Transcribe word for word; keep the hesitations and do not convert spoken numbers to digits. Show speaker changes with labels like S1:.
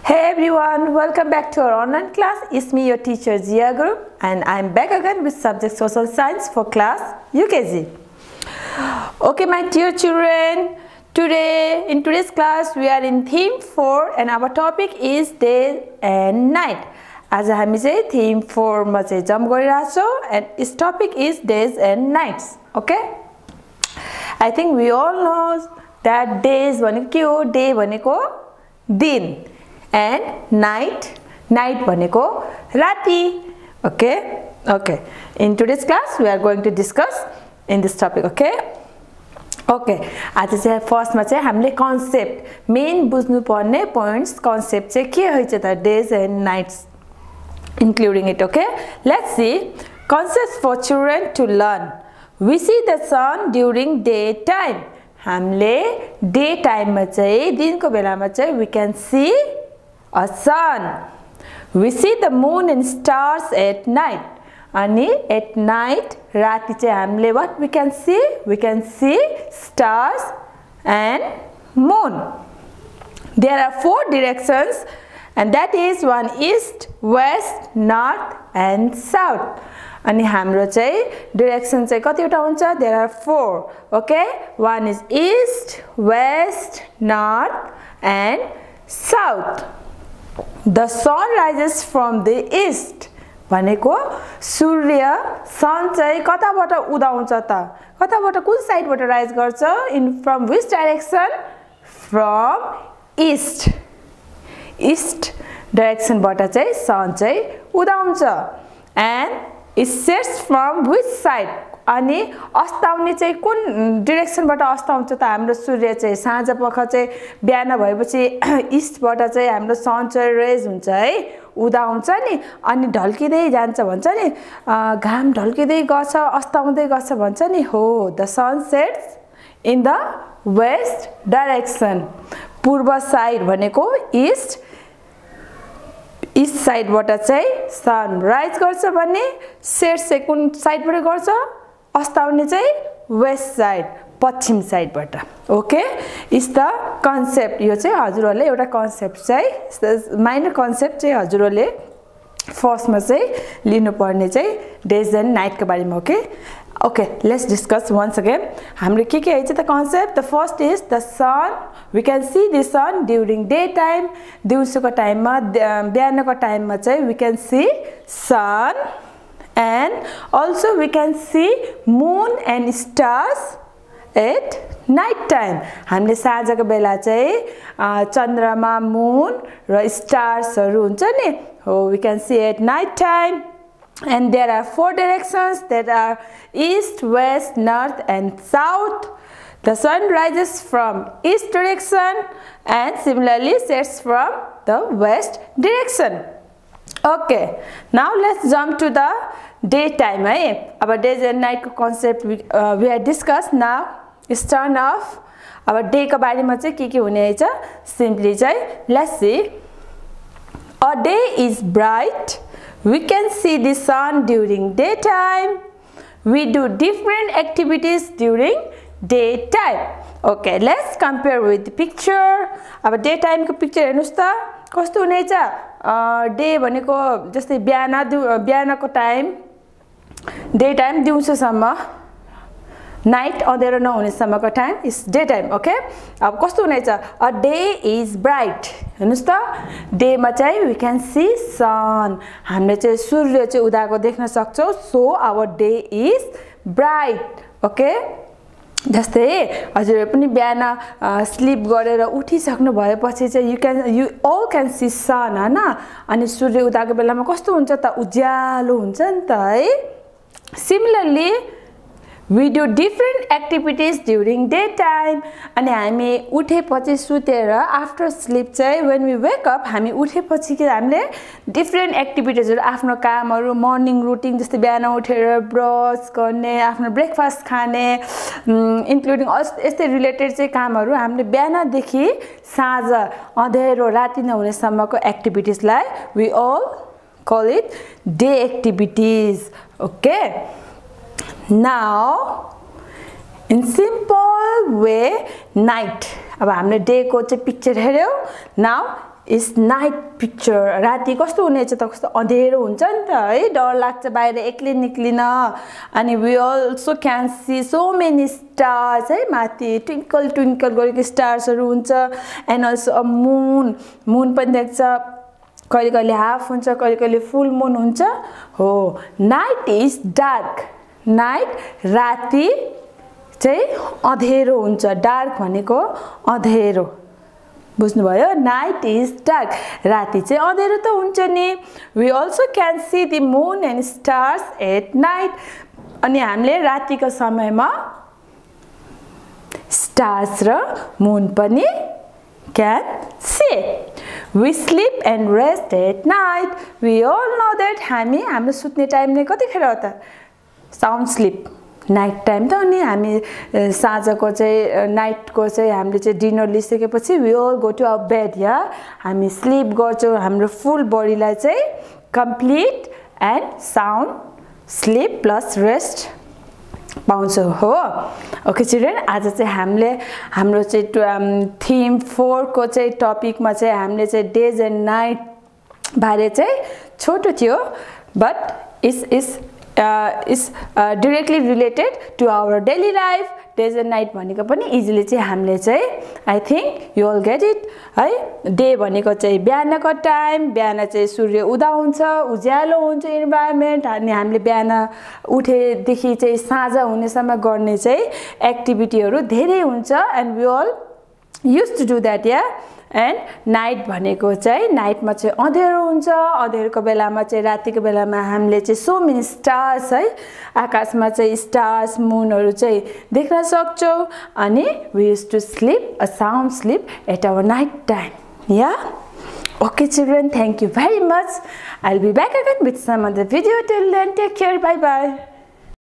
S1: Hey everyone, welcome back to our online class. It's me, your teacher Zia Guru, and I'm back again with subject Social Science for class U K G. Okay, my dear children, today in today's class we are in theme four and our topic is day and night. As I say, theme four ma chai jump garira chau and its topic is days and nights. Okay, I think we all know that days bhaneko ke ho, day bhaneko din. And night, night bhaneko rati. Okay, okay. In today's class, we are going to discuss in this topic. Okay, okay. आज चाहिँ first मा चाहिँ हामीले concept main बुझ्नु पर्ने points concept चाहिँ के हो चाहिँ त days and nights including it. Okay, let's see concepts for children to learn. We see the sun during daytime. हामीले daytime मा चाहिँ दिनको बेलामा चाहिँ we can see a sun. We see the moon and stars at night. Ani at night rati chai hamle what we can see? We can see stars and moon. There are four directions and that is one east, west, north and south. Ani hamro chai direction chai kati wata huncha? There are four. Okay? One is east, west, north and south. The sun rises from the east. भनेको सूर्य sun चाहिँ कताबाट उदाउँछ त? कताबाट कुन साइडबाट rise गर्छ? In from which direction? From east. East direction बाट चाहिँ sun चाहिँ उदाउँछ. And it sets from which side? अनि अस्ताउने चाहिँ कुन डाइरेक्सन बाट अस्ताउँछ त हाम्रो सूर्य चाहिँ? साँझ पख चाहिँ बिहान भएपछि ईस्ट बाट चाहिँ हाम्रो सन चाहिँ रेज हुन्छ है, उदाउँछ नि, अनि ढल्किदै जान्छ भन्छ नि, घाम ढल्किदै गर्छ अस्ताउँदै गर्छ भन्छ नि. हो, the sun sets in the west direction. पूर्व साइड भनेको ईस्ट, ईस्ट साइड बाट चाहिँ सन राइज गर्छ भने सेट चाहिँ कुन साइड बाट गर्छ? अस्ताउने चाहिँ वेस्ट साइड, पश्चिम साइड बाट. Okay, is the concept. यो चाहिँ हजुरहरुले एउटा कन्सेप्ट चाहिँ माइनर कन्सेप्ट चाहिँ हजुरहरुले फर्स्ट मा चाहिँ लिनु पर्ने चाहिँ डेज एन्ड नाइट को बारेमा. Okay okay, let's discuss once again. हाम्रो के के है त concept? The first is the sun. We can see the sun during day time. दिउँसोको टाइममा, बिहानको टाइममा चाहिँ we can see sun. And also we can see moon and stars at night time. हामीले साँझको बेला चाहिँ चन्द्रमा, moon र stars हरु हुन्छ नि, हो, we can see at night time. And there are four directions that are east, west, north and south. The sun rises from east direction and similarly sets from the west direction. Okay, now let's jump to the daytime. Hai, our days and night concept we, uh, we have discussed. Now it's turn off our day ko bare ma chai ke ke hune cha. Simply chai let's see. A day is bright. We can see the sun during daytime. We do different activities during daytime. Okay, let's compare with the picture. Our daytime ko picture हेर्नुस् त कस्तो हुनेछ? Day भनेको जस्तै बिहान बिहानको time, day time दिउँसोसम्म, night अँध्यारो नहुनेसम्मको time is day time. Okay, अब कस्तो हुनेछ? A day is bright. हेर्नुस् त, डेमा चाहिँ वी क्यान सी सन. हामीले चाहिँ सूर्य चाहिँ उदाएको देख्न सक्छौँ. So our day is bright. Okay, जस्तै हजुर पनि बिहान स्लिप गरेर उठिसक्नु भएपछि चाहिँ you can you all can see sun हैन. अनि सूर्य उदाएको बेलामा कस्तो हुन्छ त? उज्यालो हुन्छ नि त है. Similarly we do different activities during daytime. अनि हामी उठेपछि सुतेर आफ्टर स्लिप चाहिँ when we wake up हामी उठेपछि के हामीले डिफरेन्ट एक्टिभिटिजहरु, आफ्नो कामहरु, मर्निङ रुटिन जस्तै बिहान उठेर ब्रश गर्ने, आफ्नो ब्रेकफास्ट खाने, इन्क्लुडिङ यस्तै रिलेटेड चाहिँ कामहरु हामीले बिहानदेखि साँझ अँध्यारो राति नहुनेसम्मको एक्टिभिटिजलाई we all call it day activities. Okay, now in simple way night. अब हामीले डे को चाहिँ पिक्चर हेर्यौ. Now is night picture. राति कस्तो हुनेछ त, कस्तो अँधेरो हुन्छ नि त है, डर लाग्छ बाहिर एक्लै निक्लिन. अनि we also can see so many stars है, माथि ट्विङ्कल ट्विङ्कल गरेको स्टार्सहरू हुन्छ. And also a moon, moon पनि देख्छ. कहिले कहिले हाफ हुन्छ, कहिले कहिले फुल मुन हुन्छ. हो, नाइट इज डार्क. नाइट राति चाहिँ अँधेरो हुन्छ. डार्क भनेको अँधेरो, बुझ्नुभयो? नाइट इज डार्क, राति चाहिँ अँधेरो त हुन्छ नि. We also can see the moon and stars at night. अनि हामीले रातिको समयमा स्टार्स र मुन पनि can see. We sleep and rest at night. We all know that हामी हाम्रो सुत्ने टाइम नै कतिखेर हो त? साउन्ड स्लिप, नाइट टाइम त. अनि हामी साँझको चाहिँ नाइटको चाहिँ हामीले चाहिँ डिनर लिइसकेपछि we all go to our bed. या हामी स्लिप गर्छौँ, हाम्रो फुल बडीलाई चाहिँ complete and sound sleep plus rest पाउँछौँ. हो, ओके चिल्ड्रेन, आज चाहिँ हामीले हाम्रो चाहिँ थिम फोरको चाहिँ टपिकमा चाहिँ हामीले चाहिँ डेज एन्ड नाइट बारे चाहिँ छोटो थियो, but is is is directly related to our daily life. Days and night भनेको पनि इजिली चाहिँ हामीले चाहिँ I think you all get it है. डे भनेको चाहिँ बिहानको टाइम, बिहान चाहिँ सूर्य उदय हुन्छ, उज्यालो हुन्छ इन्भाइरोमेन्ट. अनि हामीले बिहान उठेदेखि चाहिँ साँझ हुनेसम्म गर्ने चाहिँ एक्टिभिटीहरू धेरै हुन्छ. And we all use to do that. या एन्ड नाइट भनेको चाहिँ नाइटमा चाहिँ अँधेरो हुन्छ. अँधेरोको बेलामा चाहिँ रातिको बेलामा हामीले चाहिँ सो मेनी स्टार्स है, आकाशमा चाहिँ स्टार्स मुनहरू चाहिँ देख्न सक्छौँ. अनि we use to sleep a sound sleep at our night time. या okay children, thank you very much. I will be back again with some other video. Till then take care, bye by.